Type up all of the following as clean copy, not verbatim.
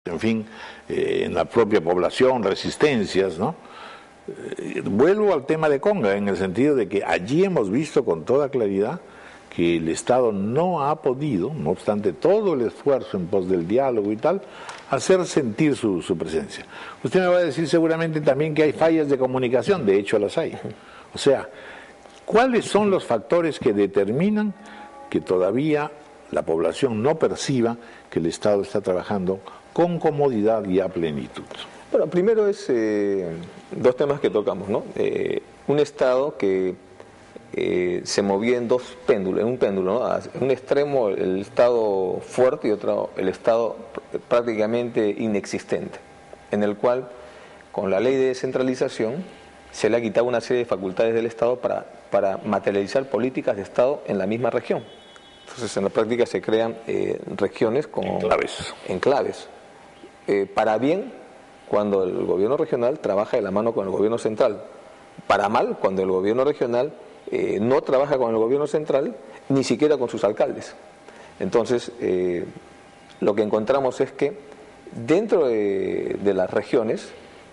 en fin, en la propia población, resistencias, ¿no? Vuelvo al tema de Conga, en el sentido de que allí hemos visto con toda claridad que el Estado no ha podido, no obstante todo el esfuerzo en pos del diálogo y tal, hacer sentir su presencia. Usted me va a decir seguramente también que hay fallas de comunicación, de hecho las hay. O sea, ¿cuáles son los factores que determinan que todavía la población no perciba que el Estado está trabajando con comodidad y a plenitud? Bueno, primero es dos temas que tocamos, ¿no? Un Estado que se movía en dos péndulos, en un péndulo, ¿no? En un extremo el Estado fuerte y otro el Estado prácticamente inexistente, en el cual con la ley de descentralización se le ha quitado una serie de facultades del Estado para materializar políticas de Estado en la misma región. Entonces en la práctica se crean regiones como enclaves. Para bien, cuando el gobierno regional trabaja de la mano con el gobierno central. Para mal, cuando el gobierno regional no trabaja con el gobierno central, ni siquiera con sus alcaldes. Entonces, lo que encontramos es que dentro de las regiones,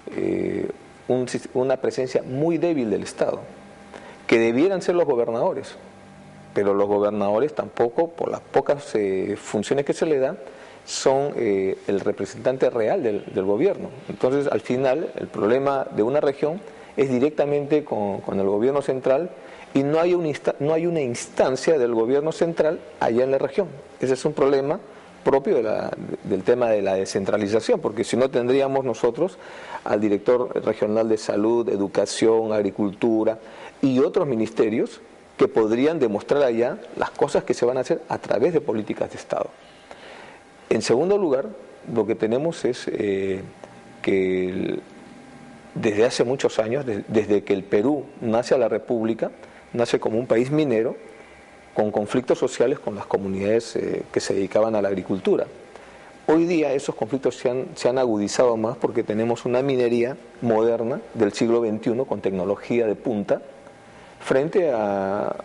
una presencia muy débil del Estado, que debieran ser los gobernadores, pero los gobernadores tampoco, por las pocas funciones que se le dan, son el representante real del gobierno. Entonces, al final, el problema de una región es directamente con el gobierno central y no hay una instancia del gobierno central allá en la región. Ese es un problema propio del tema de la descentralización, porque si no tendríamos nosotros al director regional de salud, educación, agricultura y otros ministerios que podrían demostrar allá las cosas que se van a hacer a través de políticas de Estado. En segundo lugar, lo que tenemos es que desde hace muchos años, desde que el Perú nace a la República, nace como un país minero, con conflictos sociales con las comunidades que se dedicaban a la agricultura. Hoy día esos conflictos se han agudizado más porque tenemos una minería moderna del siglo XXI con tecnología de punta frente a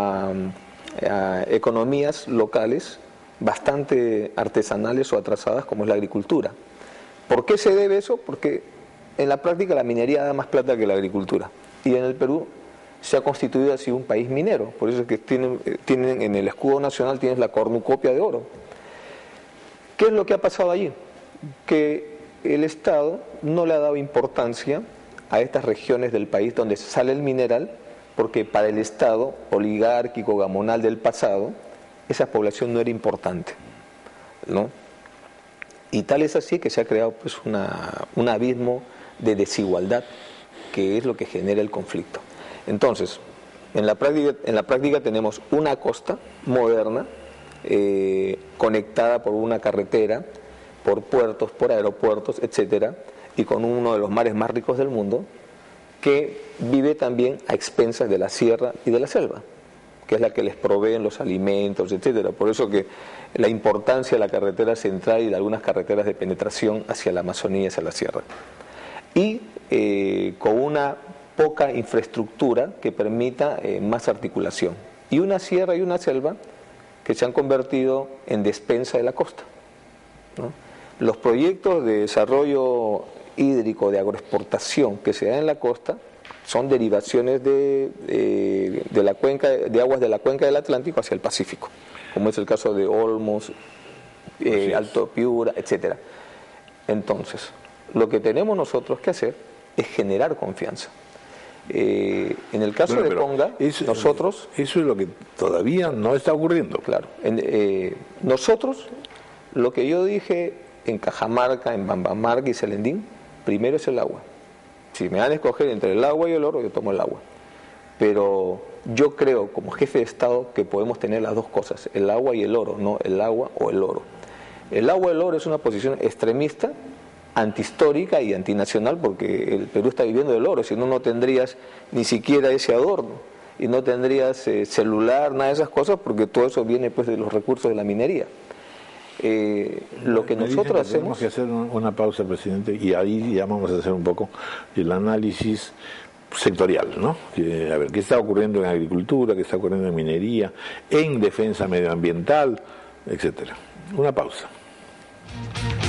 economías locales bastante artesanales o atrasadas como es la agricultura. ¿Por qué se debe eso? Porque en la práctica la minería da más plata que la agricultura y en el Perú se ha constituido así un país minero, por eso es que tienen en el escudo nacional tienes la cornucopia de oro. ¿Qué es lo que ha pasado allí? Que el Estado no le ha dado importancia a estas regiones del país donde sale el mineral, porque para el Estado oligárquico gamonal del pasado esa población no era importante, ¿no? Y tal es así que se ha creado pues un abismo de desigualdad que es lo que genera el conflicto. Entonces, en la práctica tenemos una costa moderna conectada por una carretera, por puertos, por aeropuertos, etcétera, y con uno de los mares más ricos del mundo, que vive también a expensas de la sierra y de la selva, que es la que les proveen los alimentos, etcétera. Por eso que la importancia de la carretera central y de algunas carreteras de penetración hacia la Amazonía y hacia la sierra. Y con una poca infraestructura que permita más articulación. Y una sierra y una selva que se han convertido en despensa de la costa, ¿no? Los proyectos de desarrollo hídrico, de agroexportación que se dan en la costa son derivaciones de la cuenca, de aguas de la cuenca del Atlántico hacia el Pacífico, como es el caso de Olmos, Alto Piura, etcétera. Entonces, lo que tenemos nosotros que hacer es generar confianza. En el caso de Conga, nosotros... Eso es lo que todavía no está ocurriendo. Claro. Nosotros, lo que yo dije en Cajamarca, en Bambamarca y Selendín, primero es el agua. Si me van a escoger entre el agua y el oro, yo tomo el agua. Pero yo creo, como jefe de Estado, que podemos tener las dos cosas, el agua y el oro, no el agua o el oro. El agua y el oro es una posición extremista, antihistórica y antinacional, porque el Perú está viviendo del oro, si no, no tendrías ni siquiera ese adorno, y no tendrías celular, nada de esas cosas, porque todo eso viene pues de los recursos de la minería. Lo que nosotros hacemos... Tenemos que hacer una pausa, presidente, y ahí ya vamos a hacer un poco el análisis sectorial, ¿no? A ver, ¿qué está ocurriendo en agricultura, qué está ocurriendo en minería, en defensa medioambiental, etcétera? Una pausa.